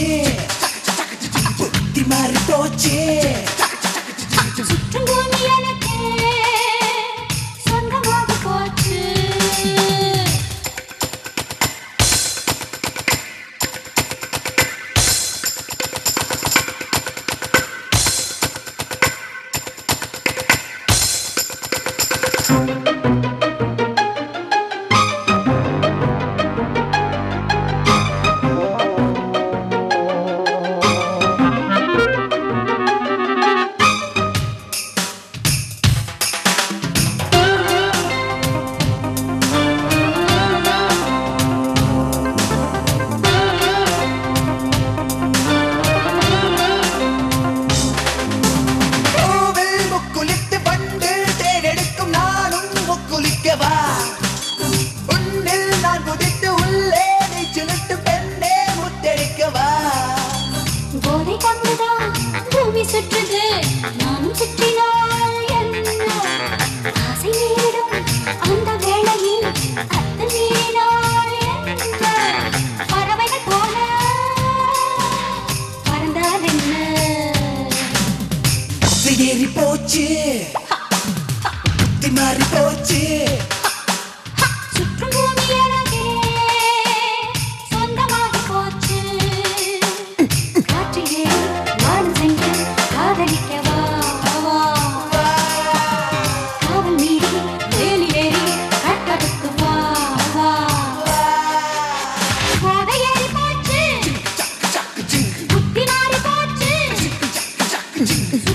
புத்தி மாறி போச்சு சுற்றும் பூமி எனக்கு சொந்தமாக போச்சு சுற்றுது நானும் சுற்றினால் என்ன ஆசை நேடும் அந்த வேளையில் அத்து மீறினால் என்ன பறவைகள் போல பறந்தால் என்ன ஏறி போச்சு புத்தி மாறி போச்சு சுற்றும் பூமி எனக்கே சொந்தமாக போச்சு காற்றிலே வானம் சென்று காதலிக்கவா காவல் மீறி வேலிலேறி கட்டடுத்து வா போதை ஏறி போச்சு புத்தி மாறி போச்சு